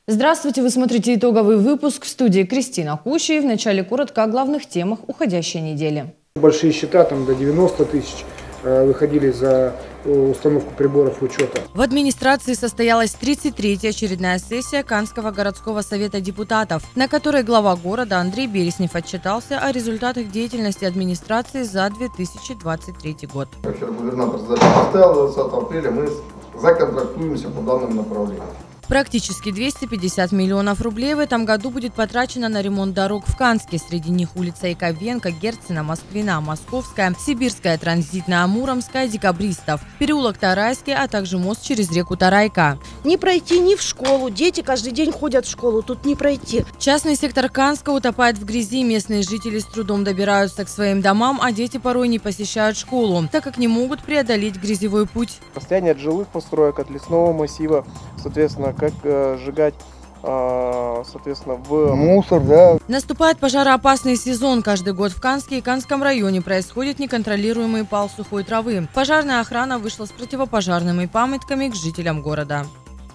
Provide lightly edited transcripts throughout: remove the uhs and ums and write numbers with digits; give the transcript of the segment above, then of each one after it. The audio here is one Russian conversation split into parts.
Здравствуйте, вы смотрите итоговый выпуск, в студии Кристина Кущи. Вначале коротко о главных темах уходящей недели. Большие счета, там до 90 тысяч, выходили за установку приборов учета. В администрации состоялась 33-я очередная сессия Канского городского совета депутатов, на которой глава города Андрей Береснев отчитался о результатах деятельности администрации за 2023 год. Вчера губернатор задачу поставил, 20 апреля мы законтрактуемся по данным направлениям. Практически 250 миллионов рублей в этом году будет потрачено на ремонт дорог в Канске. Среди них улица Яковенко, Герцена, Москвина, Московская, Сибирская, Транзитная, Муромская, Декабристов, переулок Тарайский, а также мост через реку Тарайка. Не пройти ни в школу. Дети каждый день ходят в школу, тут не пройти. Частный сектор Канска утопает в грязи. Местные жители с трудом добираются к своим домам, а дети порой не посещают школу, так как не могут преодолеть грязевой путь. Расстояние от жилых построек, от лесного массива, соответственно, как сжигать, соответственно, в мусор, да. Наступает пожароопасный сезон. Каждый год в Канске и Канском районе происходит неконтролируемый пал сухой травы. Пожарная охрана вышла с противопожарными памятками к жителям города.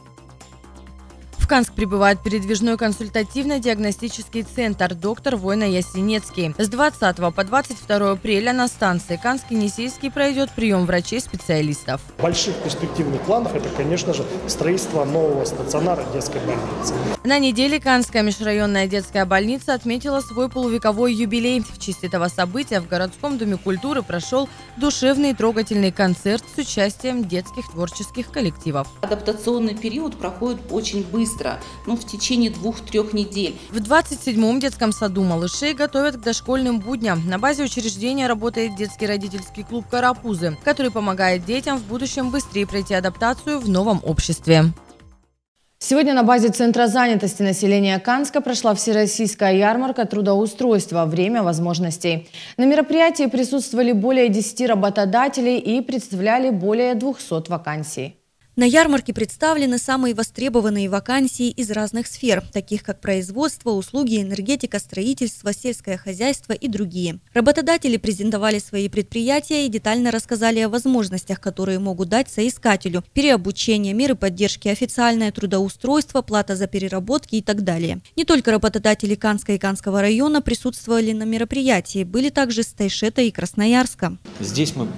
В Канск прибывает передвижной консультативно-диагностический центр «Доктор Война Ясенецкий». С 20 по 22 апреля на станции Канск-Енисейский пройдет прием врачей-специалистов. Больших перспективных планов – это, конечно же, строительство нового стационара детской больницы. На неделе Канская межрайонная детская больница отметила свой полувековой юбилей. В честь этого события в городском доме культуры прошел душевный и трогательный концерт с участием детских творческих коллективов. Адаптационный период проходит очень быстро. В течение 2-3 недель. В 27-м детском саду малышей готовят к дошкольным будням. На базе учреждения работает детский родительский клуб «Карапузы», который помогает детям в будущем быстрее пройти адаптацию в новом обществе. Сегодня на базе Центра занятости населения Канска прошла всероссийская ярмарка трудоустройства «Время возможностей». На мероприятии присутствовали более 10 работодателей и представляли более 200 вакансий. На ярмарке представлены самые востребованные вакансии из разных сфер, таких как производство, услуги, энергетика, строительство, сельское хозяйство и другие. Работодатели презентовали свои предприятия и детально рассказали о возможностях, которые могут дать соискателю: переобучение, меры поддержки, официальное трудоустройство, плата за переработки и так далее. Не только работодатели Канска и Канского района присутствовали на мероприятии, были также с Тайшета и Красноярска. Здесь мы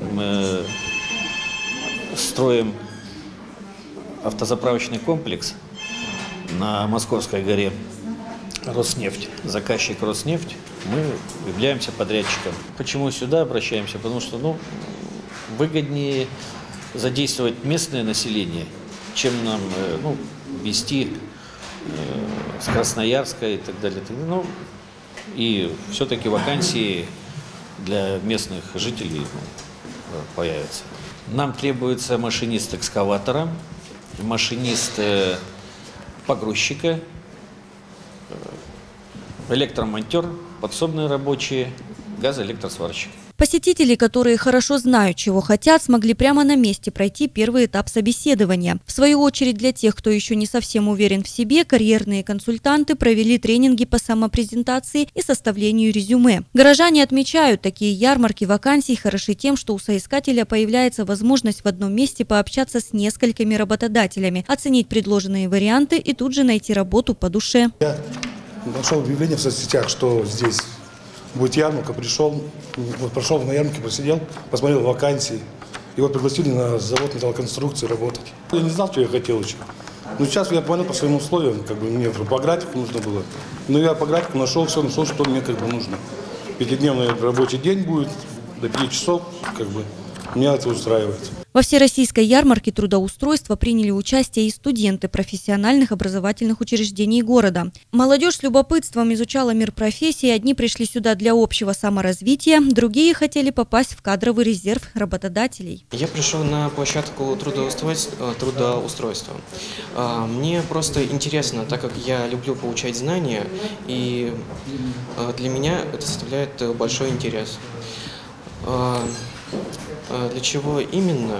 строим автозаправочный комплекс на Московской горе «Роснефть». Заказчик «Роснефть», мы являемся подрядчиком. Почему сюда обращаемся? Потому что выгоднее задействовать местное население, чем нам везти с Красноярска и так далее. И все-таки вакансии для местных жителей появятся. Нам требуется машинист экскаватора, машинист погрузчика, электромонтер, подсобные рабочие, газоэлектросварщик. Посетители, которые хорошо знают, чего хотят, смогли прямо на месте пройти первый этап собеседования. В свою очередь, для тех, кто еще не совсем уверен в себе, карьерные консультанты провели тренинги по самопрезентации и составлению резюме. Горожане отмечают, такие ярмарки вакансий хороши тем, что у соискателя появляется возможность в одном месте пообщаться с несколькими работодателями, оценить предложенные варианты и тут же найти работу по душе. Я нашел объявление в соцсетях, что здесь будет ярмарка, прошел на ярмарке, посидел, посмотрел вакансии. Его пригласили на завод металлоконструкции работать. Я не знал, что я хотел еще. Но сейчас я понял по своим условиям, мне по графику нужно было. Но я по графику нашел, что мне нужно. 5-дневный рабочий день будет, до 5 часов, меня это устраивает. Во всероссийской ярмарке трудоустройства приняли участие и студенты профессиональных образовательных учреждений города. Молодежь с любопытством изучала мир профессий, одни пришли сюда для общего саморазвития, другие хотели попасть в кадровый резерв работодателей. Я пришел на площадку трудоустройства. Мне просто интересно, так как я люблю получать знания, и для меня это составляет большой интерес. Для чего именно?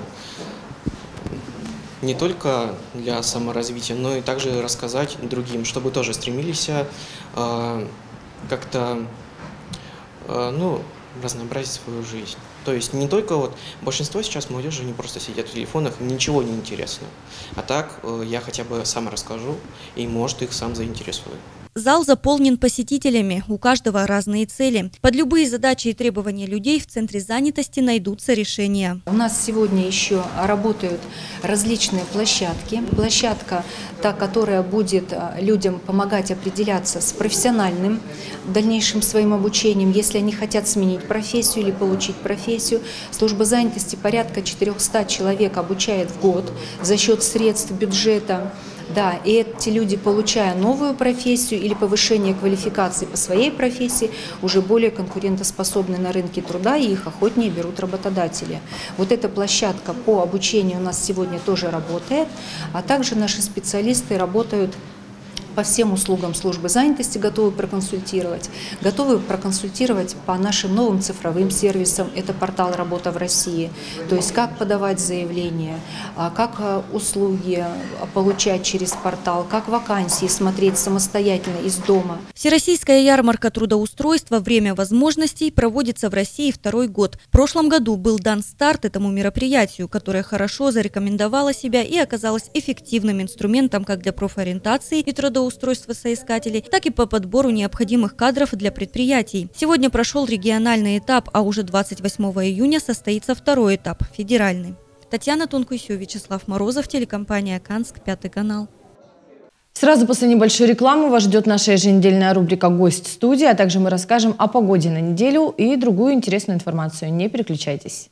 Не только для саморазвития, но и также рассказать другим, чтобы тоже стремились как-то разнообразить свою жизнь. То есть не только вот большинство сейчас молодежи не просто сидят в телефонах, ничего не интересно. А так я хотя бы сам расскажу и, может, их сам заинтересую. Зал заполнен посетителями, у каждого разные цели. Под любые задачи и требования людей в центре занятости найдутся решения. У нас сегодня еще работают различные площадки. Площадка, та, которая будет людям помогать определяться с профессиональным дальнейшим своим обучением, если они хотят сменить профессию или получить профессию. Служба занятости порядка 400 человек обучает в год за счет средств бюджета. Да, и эти люди, получая новую профессию или повышение квалификации по своей профессии, уже более конкурентоспособны на рынке труда, и их охотнее берут работодатели. Вот эта площадка по обучению у нас сегодня тоже работает, а также наши специалисты работают по всем услугам службы занятости, готовы проконсультировать по нашим новым цифровым сервисам. Это портал «Работа в России», то есть как подавать заявления, как услуги получать через портал, как вакансии смотреть самостоятельно из дома. Всероссийская ярмарка трудоустройства «Время возможностей» проводится в России второй год. В прошлом году был дан старт этому мероприятию, которое хорошо зарекомендовало себя и оказалось эффективным инструментом как для профориентации и трудоустройства соискателей, так и по подбору необходимых кадров для предприятий. Сегодня прошел региональный этап, а уже 28 июня состоится второй этап – федеральный. Татьяна Тонкусю, Вячеслав Морозов, телекомпания «Канск», 5 канал. Сразу после небольшой рекламы вас ждет наша еженедельная рубрика «Гость студии», а также мы расскажем о погоде на неделю и другую интересную информацию. Не переключайтесь.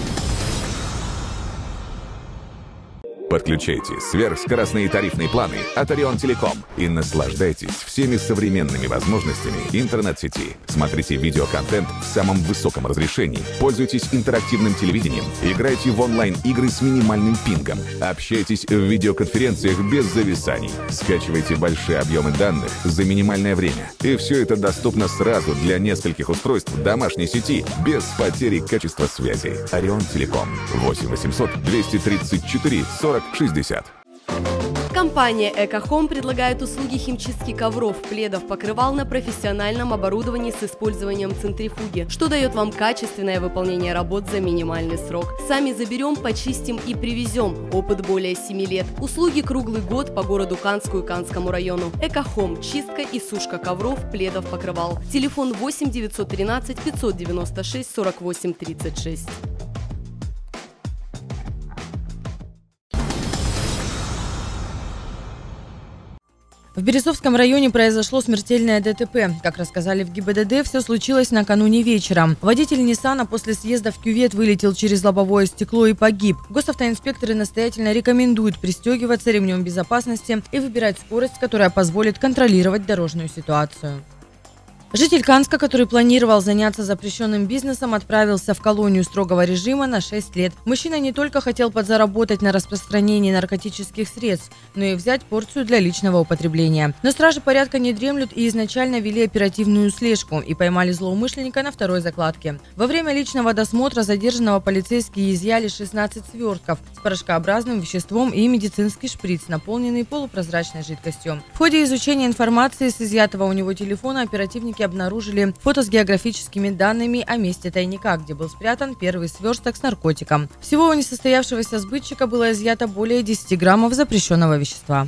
Подключайте сверхскоростные тарифные планы от Орион Телеком и наслаждайтесь всеми современными возможностями интернет-сети. Смотрите видеоконтент в самом высоком разрешении, пользуйтесь интерактивным телевидением, играйте в онлайн-игры с минимальным пингом, общайтесь в видеоконференциях без зависаний, скачивайте большие объемы данных за минимальное время. И все это доступно сразу для нескольких устройств домашней сети без потери качества связи. Орион Телеком. 8 800 234 40 60. Компания «Экохом» предлагает услуги химчистки ковров, пледов, покрывал на профессиональном оборудовании с использованием центрифуги, что дает вам качественное выполнение работ за минимальный срок. Сами заберем, почистим и привезем. Опыт более 7 лет. Услуги круглый год по городу Канску и Канскому району. «Экохом» – чистка и сушка ковров, пледов, покрывал. Телефон 8 913 596 48 36. В Березовском районе произошло смертельное ДТП. Как рассказали в ГИБДД, все случилось накануне вечером. Водитель Ниссана после съезда в кювет вылетел через лобовое стекло и погиб. Госавтоинспекторы настоятельно рекомендуют пристегиваться ремнем безопасности и выбирать скорость, которая позволит контролировать дорожную ситуацию. Житель Канска, который планировал заняться запрещенным бизнесом, отправился в колонию строгого режима на 6 лет. Мужчина не только хотел подзаработать на распространении наркотических средств, но и взять порцию для личного употребления. Но стражи порядка не дремлют и изначально вели оперативную слежку и поймали злоумышленника на второй закладке. Во время личного досмотра задержанного полицейские изъяли 16 свертков с порошкообразным веществом и медицинский шприц, наполненный полупрозрачной жидкостью. В ходе изучения информации с изъятого у него телефона оперативники обнаружили фото с географическими данными о месте тайника, где был спрятан первый сверсток с наркотиком. Всего у несостоявшегося сбытчика было изъято более 10 граммов запрещенного вещества.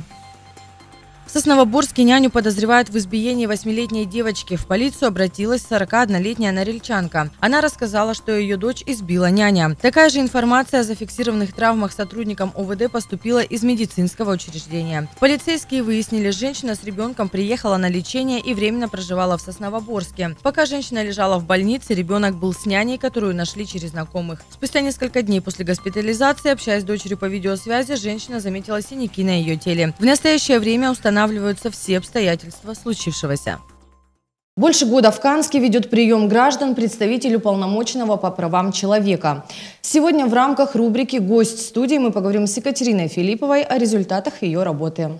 В Сосновоборске няню подозревают в избиении 8-летней девочки. В полицию обратилась 41-летняя норильчанка. Она рассказала, что ее дочь избила няня. Такая же информация о зафиксированных травмах сотрудникам ОВД поступила из медицинского учреждения. Полицейские выяснили, женщина с ребенком приехала на лечение и временно проживала в Сосновоборске. Пока женщина лежала в больнице, ребенок был с няней, которую нашли через знакомых. Спустя несколько дней после госпитализации, общаясь с дочерью по видеосвязи, женщина заметила синяки на ее теле. В настоящее время устанавливаются все обстоятельства случившегося. Больше года в Канске ведет прием граждан представитель уполномоченного по правам человека. Сегодня в рамках рубрики «Гость студии» мы поговорим с Екатериной Филипповой о результатах ее работы.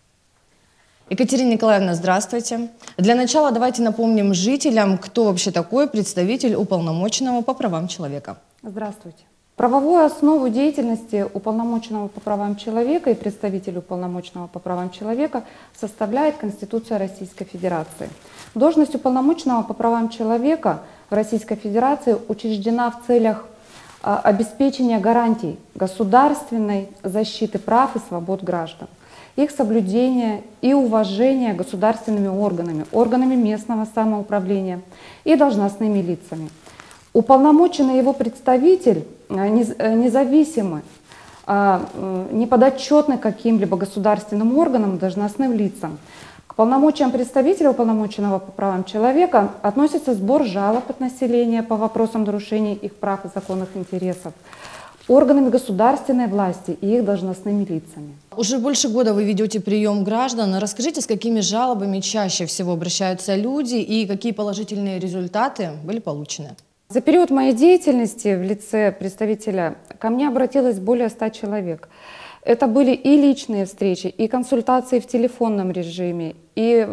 Екатерина Николаевна, здравствуйте. Для начала давайте напомним жителям, кто вообще такой представитель уполномоченного по правам человека. Здравствуйте. Правовую основу деятельности уполномоченного по правам человека и представителя уполномоченного по правам человека составляет Конституция Российской Федерации. Должность уполномоченного по правам человека в Российской Федерации учреждена в целях обеспечения гарантий государственной защиты прав и свобод граждан, их соблюдения и уважения государственными органами, органами местного самоуправления и должностными лицами. Уполномоченный его представитель независимый, неподотчетный каким-либо государственным органам, должностным лицам. К полномочиям представителя уполномоченного по правам человека относится сбор жалоб от населения по вопросам нарушений их прав и законных интересов органами государственной власти и их должностными лицами. Уже больше года вы ведете прием граждан. Расскажите, с какими жалобами чаще всего обращаются люди и какие положительные результаты были получены? За период моей деятельности в лице представителя ко мне обратилось более 100 человек. Это были и личные встречи, и консультации в телефонном режиме, и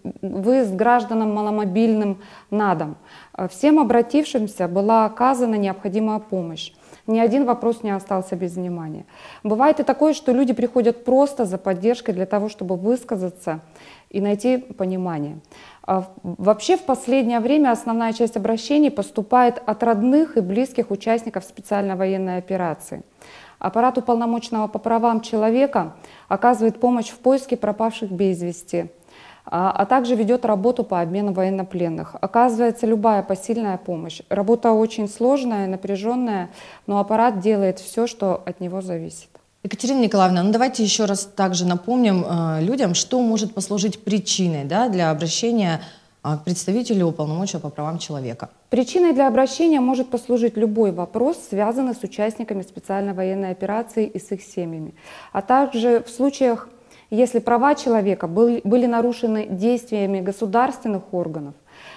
выезд гражданам маломобильным на дом. Всем обратившимся была оказана необходимая помощь. Ни один вопрос не остался без внимания. Бывает и такое, что люди приходят просто за поддержкой для того, чтобы высказаться и найти понимание. Вообще в последнее время основная часть обращений поступает от родных и близких участников специальной военной операции. Аппарат уполномоченного по правам человека оказывает помощь в поиске пропавших без вести, а также ведет работу по обмену военнопленных. Оказывается любая посильная помощь. Работа очень сложная, напряженная, но аппарат делает все, что от него зависит. Екатерина Николаевна, ну давайте еще раз также напомним людям, что может послужить причиной, да, для обращения к представителю уполномоченного по правам человека. Причиной для обращения может послужить любой вопрос, связанный с участниками специальной военной операции и с их семьями, а также в случаях, если права человека были нарушены действиями государственных органов,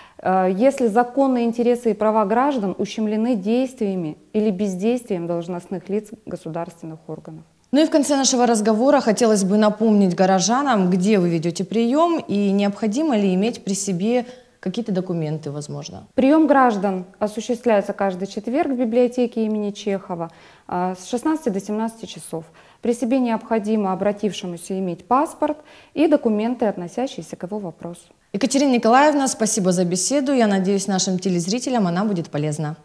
если законные интересы и права граждан ущемлены действиями или бездействием должностных лиц государственных органов. Ну и в конце нашего разговора хотелось бы напомнить горожанам, где вы ведете прием и необходимо ли иметь при себе какие-то документы, возможно. Прием граждан осуществляется каждый четверг в библиотеке имени Чехова с 16 до 17 часов. При себе необходимо обратившемуся иметь паспорт и документы, относящиеся к его вопросу. Екатерина Николаевна, спасибо за беседу. Я надеюсь, нашим телезрителям она будет полезна.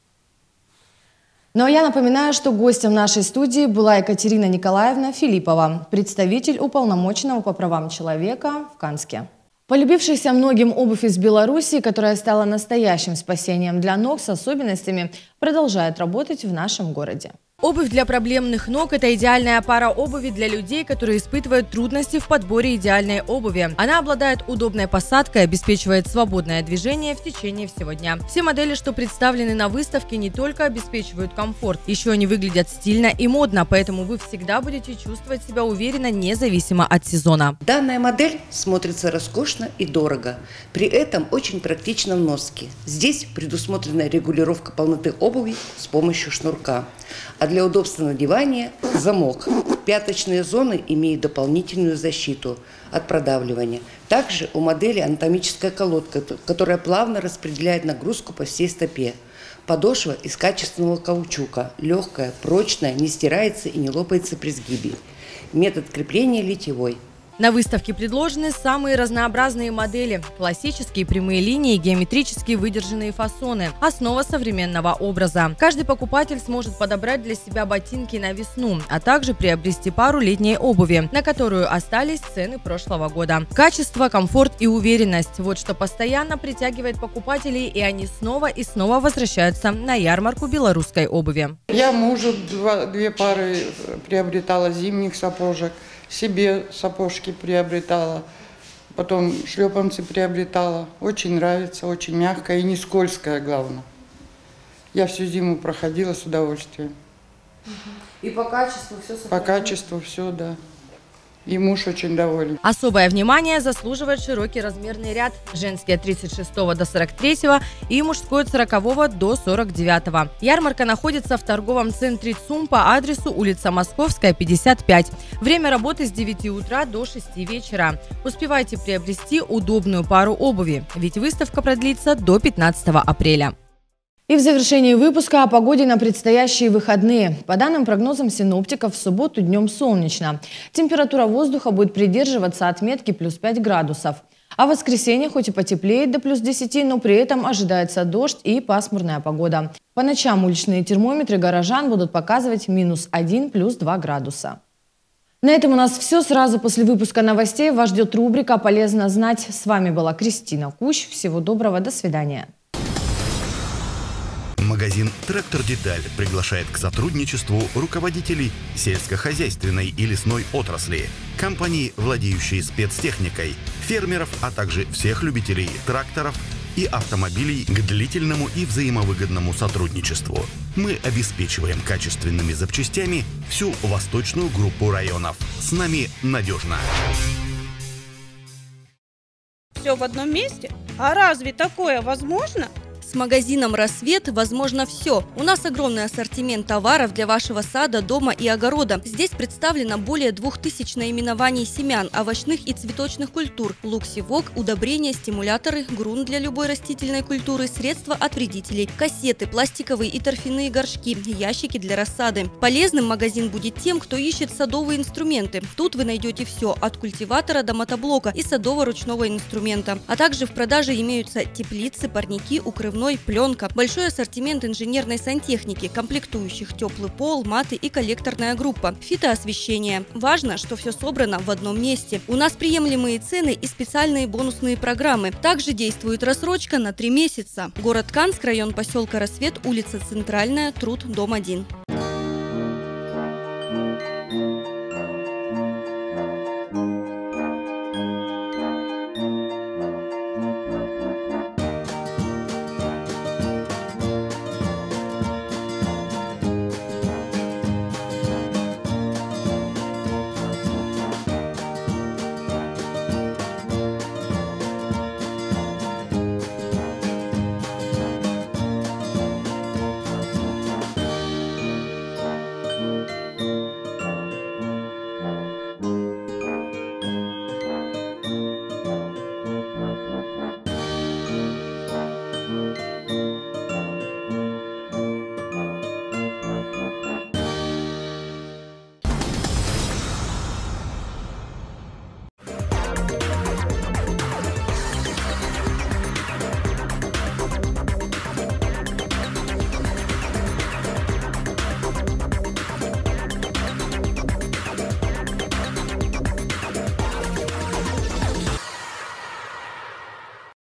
Ну а я напоминаю, что гостем нашей студии была Екатерина Николаевна Филиппова, представитель уполномоченного по правам человека в Канске. Полюбившаяся многим обувь из Беларуси, которая стала настоящим спасением для ног с особенностями, продолжает работать в нашем городе. Обувь для проблемных ног – это идеальная пара обуви для людей, которые испытывают трудности в подборе идеальной обуви. Она обладает удобной посадкой, обеспечивает свободное движение в течение всего дня. Все модели, что представлены на выставке, не только обеспечивают комфорт, еще они выглядят стильно и модно, поэтому вы всегда будете чувствовать себя уверенно, независимо от сезона. Данная модель смотрится роскошно и дорого, при этом очень практично в носке. Здесь предусмотрена регулировка полноты обуви с помощью шнурка. А для удобства надевания – замок. Пяточные зоны имеют дополнительную защиту от продавливания. Также у модели анатомическая колодка, которая плавно распределяет нагрузку по всей стопе. Подошва из качественного каучука, легкая, прочная, не стирается и не лопается при сгибе. Метод крепления литьевой. На выставке предложены самые разнообразные модели. Классические прямые линии, геометрические выдержанные фасоны. Основа современного образа. Каждый покупатель сможет подобрать для себя ботинки на весну, а также приобрести пару летней обуви, на которую остались цены прошлого года. Качество, комфорт и уверенность – вот что постоянно притягивает покупателей, и они снова и снова возвращаются на ярмарку белорусской обуви. Я мужу две пары приобретала зимних сапожек. Себе сапожки приобретала, потом шлепанцы приобретала. Очень нравится, очень мягкая и не скользкая, главное. Я всю зиму проходила с удовольствием. И по качеству все сохранилось? По качеству все, да. И муж очень доволен. Особое внимание заслуживает широкий размерный ряд. Женский от 36 до 43 и мужской от 40 до 49. Ярмарка находится в торговом центре ЦУМ по адресу улица Московская, 55. Время работы с 9 утра до 6 вечера. Успевайте приобрести удобную пару обуви, ведь выставка продлится до 15 апреля. И в завершении выпуска о погоде на предстоящие выходные. По данным прогнозам синоптиков, в субботу днем солнечно. Температура воздуха будет придерживаться отметки плюс 5 градусов. А в воскресенье хоть и потеплеет до плюс 10, но при этом ожидается дождь и пасмурная погода. По ночам уличные термометры горожан будут показывать -1, плюс 2 градуса. На этом у нас все. Сразу после выпуска новостей вас ждет рубрика «Полезно знать». С вами была Кристина Кущ. Всего доброго, до свидания. Магазин «Трактор Деталь» приглашает к сотрудничеству руководителей сельскохозяйственной и лесной отрасли, компаний, владеющие спецтехникой, фермеров, а также всех любителей тракторов и автомобилей к длительному и взаимовыгодному сотрудничеству. Мы обеспечиваем качественными запчастями всю восточную группу районов. С нами надежно. Все в одном месте? А разве такое возможно? С магазином «Рассвет» возможно все. У нас огромный ассортимент товаров для вашего сада, дома и огорода. Здесь представлено более 2000 наименований семян, овощных и цветочных культур, лук-севок, удобрения, стимуляторы, грунт для любой растительной культуры, средства от вредителей, кассеты, пластиковые и торфяные горшки, ящики для рассады. Полезным магазин будет тем, кто ищет садовые инструменты. Тут вы найдете все, от культиватора до мотоблока и садово-ручного инструмента. А также в продаже имеются теплицы, парники, укрывные, пленка, большой ассортимент инженерной сантехники, комплектующих, теплый пол, маты и коллекторная группа, фитоосвещение. Важно, что все собрано в одном месте. У нас приемлемые цены и специальные бонусные программы. Также действует рассрочка на 3 месяца. Город Канск, район поселка Рассвет, улица Центральная, Труд, дом 1.